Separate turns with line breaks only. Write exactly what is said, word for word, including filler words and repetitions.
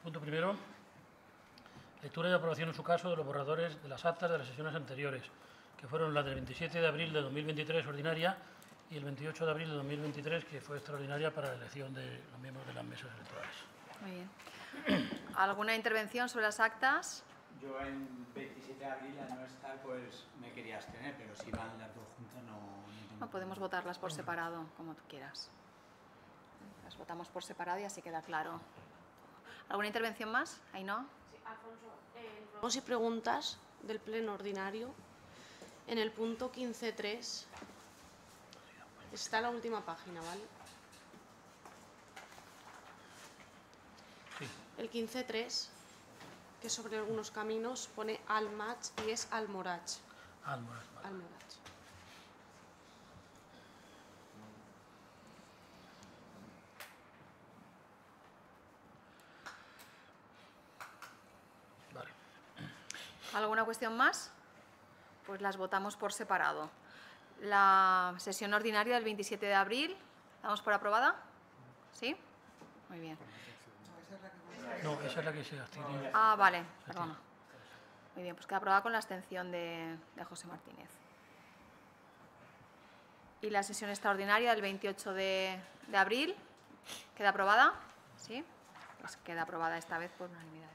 Punto primero. Lectura y aprobación en su caso de los borradores de las actas de las sesiones anteriores, que fueron las del veintisiete de abril de dos mil veintitrés ordinaria y el veintiocho de abril de dos mil veintitrés, que fue extraordinaria para la elección de los miembros de las mesas electorales.
Muy bien. ¿Alguna intervención sobre las actas?
Yo en veintisiete de abril, al no estar, pues me quería abstener, pero si van las dos juntas no... No,
no podemos votarlas por separado, como tú quieras. Las votamos por separado y así queda claro. ¿Alguna intervención más? ¿Ahí no?
Sí, Alfonso, en ruegos y preguntas del pleno ordinario, en el punto quince punto tres, está la última página, ¿vale?
Sí.
El quince punto tres, que sobre algunos caminos pone Almach y es Almorach.
Almorach, vale.
Almorach.
Vale.
¿Alguna cuestión más? Pues las votamos por separado. La sesión ordinaria del veintisiete de abril, ¿damos por aprobada? ¿Sí? Muy bien.
No, esa es la que se abstiene.
Ah, vale, perdona. Muy bien, pues queda aprobada con la abstención de, de José Martínez. ¿Y la sesión extraordinaria del veintiocho de abril queda aprobada? ¿Sí? Pues queda aprobada esta vez por unanimidad.